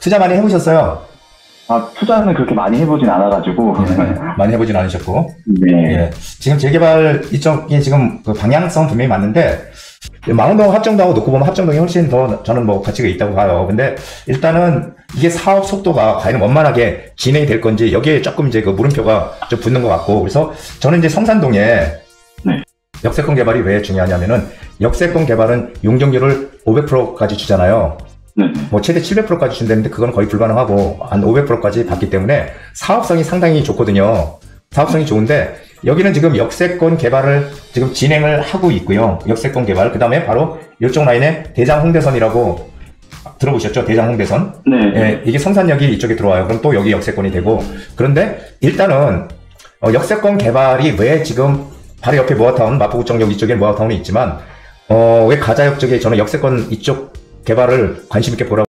투자 많이 해보셨어요? 아, 투자는 그렇게 많이 해보진 않아가지고. 예, 많이 해보진 않으셨고. 네. 예, 지금 재개발 이쪽이 지금 그 방향성 분명히 맞는데, 망원동 합정동하고 놓고 보면 합정동이 훨씬 더 저는 뭐 가치가 있다고 봐요. 근데 일단은 이게 사업 속도가 과연 원만하게 진행이 될 건지 여기에 조금 이제 그 물음표가 좀 붙는 것 같고, 그래서 저는 이제 성산동에 네. 역세권 개발이 왜 중요하냐면은 역세권 개발은 용적률을 500%까지 주잖아요. 네. 뭐 최대 700%까지 준다는데 그건 거의 불가능하고 한 500%까지 받기 때문에 사업성이 상당히 좋거든요. 사업성이 좋은데 여기는 지금 역세권 개발을 지금 진행을 하고 있고요. 역세권 개발. 그 다음에 바로 이쪽 라인에 대장 홍대선이라고 들어보셨죠? 대장 홍대선. 네. 예, 이게 성산역이 이쪽에 들어와요. 그럼 또 여기 역세권이 되고. 그런데 일단은 역세권 개발이 왜 지금 바로 옆에 모아타운, 마포구청역 이쪽에 모아타운이 있지만 왜 가자역 쪽에 저는 역세권 이쪽 개발을 관심 있게 보라고